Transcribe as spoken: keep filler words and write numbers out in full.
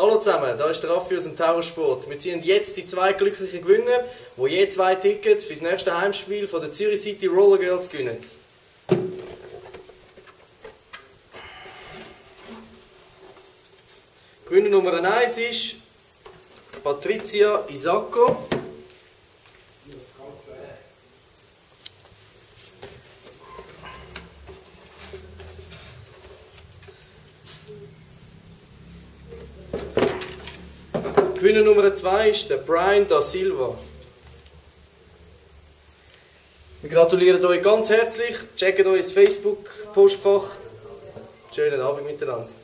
Hallo zusammen, da ist der Raffi aus dem Towersport. Wir ziehen jetzt die zwei glücklichen Gewinner, die je zwei Tickets für das nächste Heimspiel von der Zürich City Roller Girls gewinnen. Gewinner Nummer eins ist Patricia Isacco. Gewinner Nummer zwei ist der Brian da Silva. Wir gratulieren euch ganz herzlich, checkt euch das Facebook-Postfach. Schönen Abend miteinander.